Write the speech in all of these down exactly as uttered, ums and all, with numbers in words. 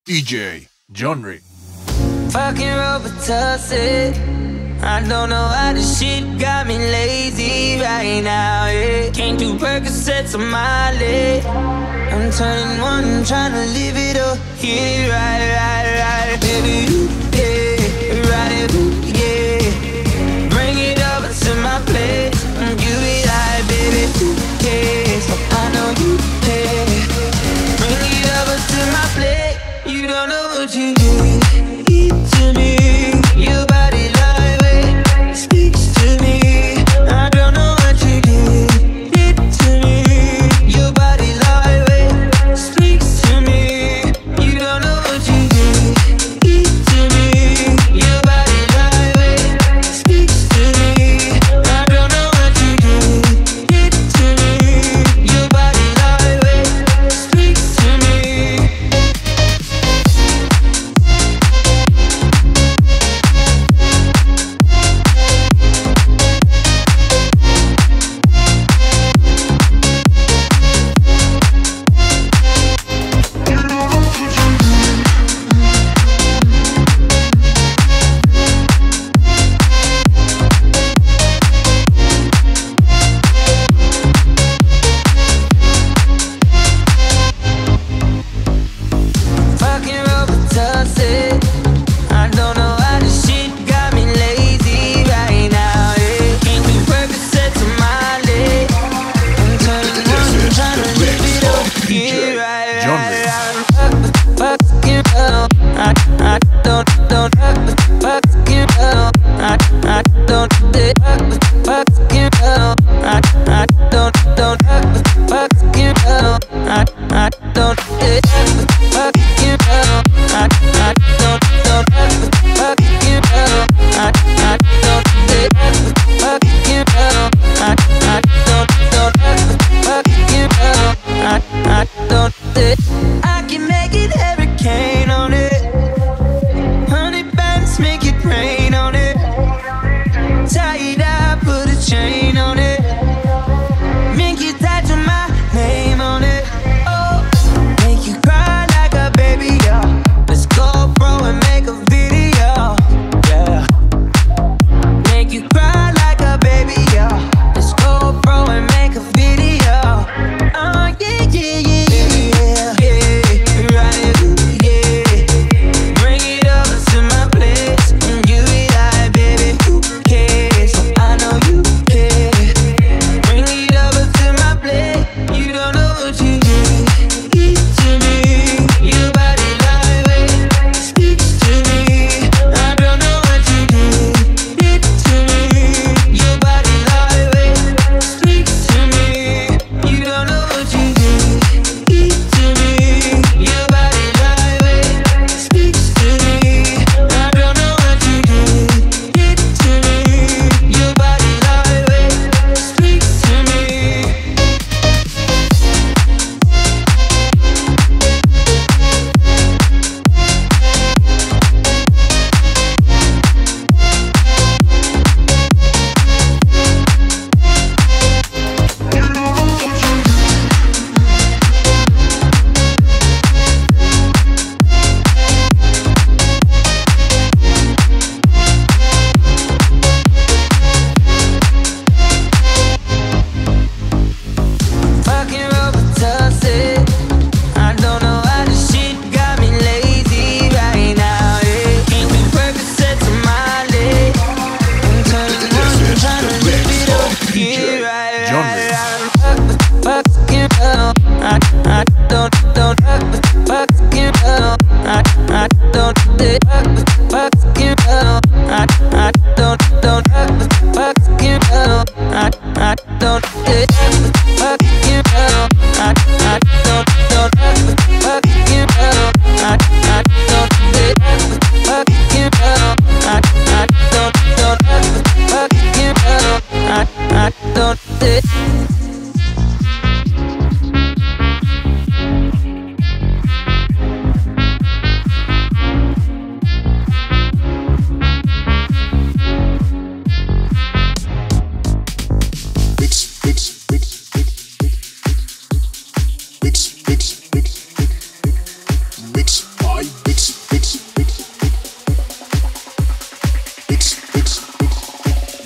D J JUNREY. Fucking Robitussin. I don't know why this shit got me lazy right now, yeah. Can't do Percocets on my leg. I'm turning one, trying to live it up. Yeah, right, right, right. Baby, yeah, right, yeah. Bring it up to my place. You be like, baby, yeah. So I know you, yeah. Bring it up to my plate. You don't know what you do. Eat to me. Your body lightweight speaks to me. I don't know what you do. It to me. Your body lightweight speaks to me. You don't know what you do. Eat to me. Your body lightweight speaks to me. I don't know what you do. It to me. Your body lightweight speaks to me.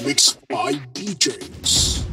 Mixed by D Js.